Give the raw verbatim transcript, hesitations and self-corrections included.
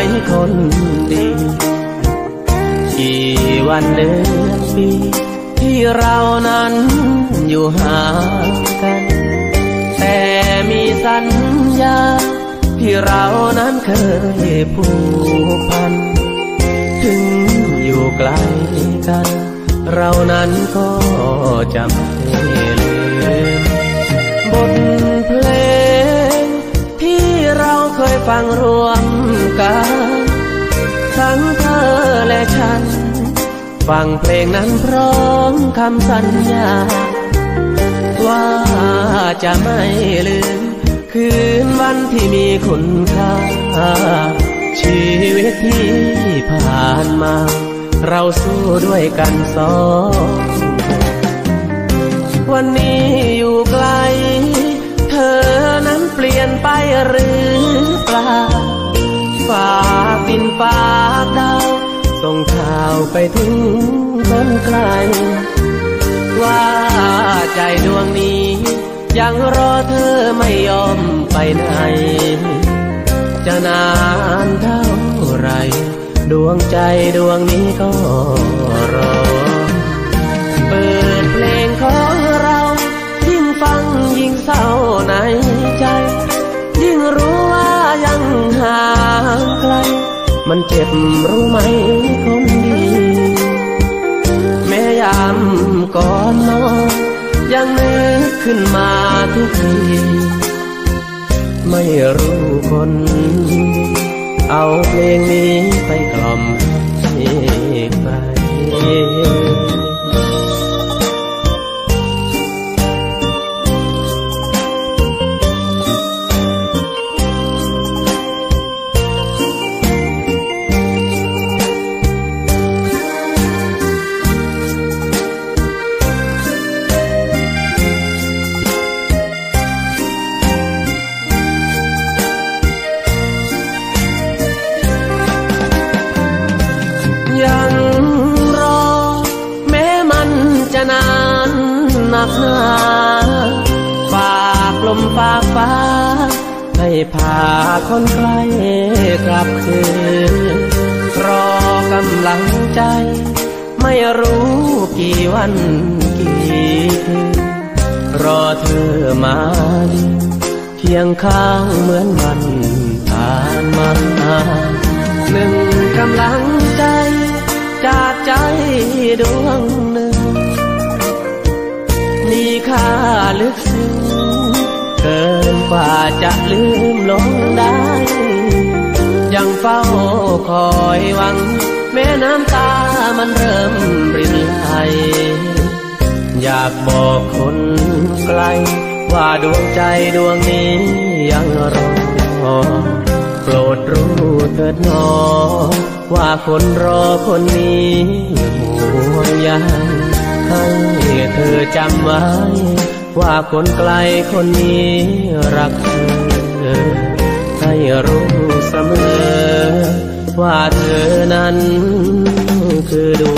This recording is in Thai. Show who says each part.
Speaker 1: คนดีกี่วันเดือนปีที่เรานั้นอยู่ห่างกันแต่มีสัญญาที่เรานั้นเคยผูกพันถึงอยู่ไกลกันเรานั้นก็จะไม่ลืมบทเพลงที่เราเคยฟังรวมกันทั้งเธอและฉันฟังเพลงนั้นพร้อมคำสัญญาว่าจะไม่ลืมคืนวันที่มีคุณค่าชีวิตที่ผ่านมาเราสู้ด้วยกันสองวันนี้อยู่ไกลเธอนั้นเปลี่ยนไปหรือเปล่าฝากดินฝากดาวส่งข่าวไปถึงคนไกลว่าใจดวงนี้ยังรอเธอไม่ยอมไปไหนจะนานเท่าไรดวงใจดวงนี้ก็รอเปิดเพลงของเรายิ่งฟังยิ่งเศร้าในใจยิ่งรู้ว่ายังห่างไกลมันเจ็บรู้ไหมคนดีแม้ยามก่อนนอนยังนึกขึ้นมาทุกทีไม่รู้คนเอาเพลงนี้ไปกล่อมให้ใครยังรอแม้มันจะนานนักหนาฝากลมฝากฟ้าให้พาคนใกล้กลับคืนรอกำลังใจไม่รู้กี่วันกี่คืนรอเธอมาเคียงข้างเหมือนวันผ่านมาหนึ่งกำลังใจจากใจดวงหนึ่งมีค่าลึกซึ้งเกินกว่าจะลืมลงได้ยังเฝ้าคอยหวังแม้น้ำตามันเริ่มรินไหลอยากบอกคนไกลว่าดวงใจดวงนี้ยังรอโปรดรู้เถิดหนอว่าคนรอคนนี้ห่วงใยให้เธอจำไว้ว่าคนไกลคนนี้รักเธอให้รู้เสมอว่าเธอนั้นคือด